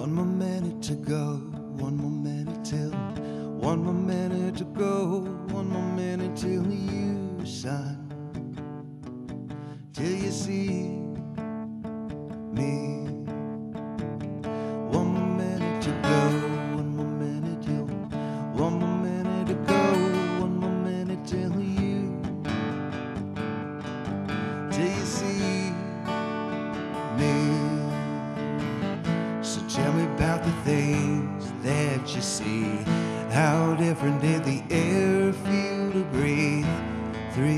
One more minute to go, one more minute till, one more minute to go, one more minute till you sign, till you see me. One more minute to go, one more minute till, one more minute to go, one more minute till you see me. So tell me about the things that you see. How different did the air feel to breathe? 3,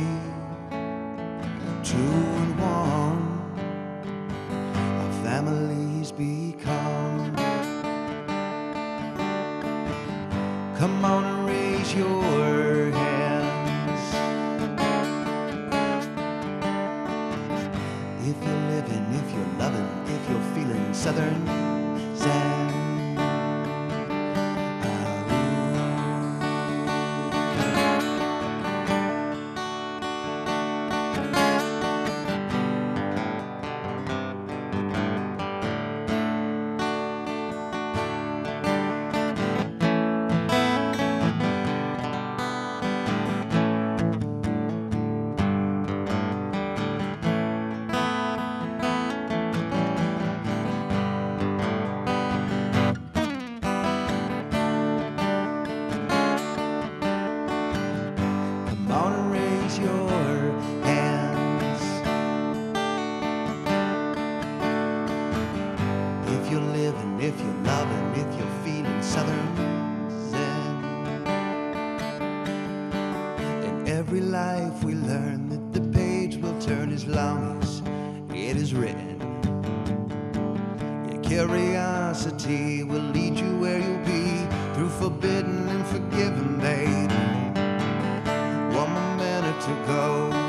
2, and 1. Our families become. Come on and raise your hands if you're living, if you're loving, if you're feeling Southern Zen. Your hands if you're living, if you're loving, if you're feeling Southern Zen. In every life we learn that the page will turn as long as it is written. Your curiosity will lead you where you'll be, through forbidden and forgiven, babe. One more minute to go.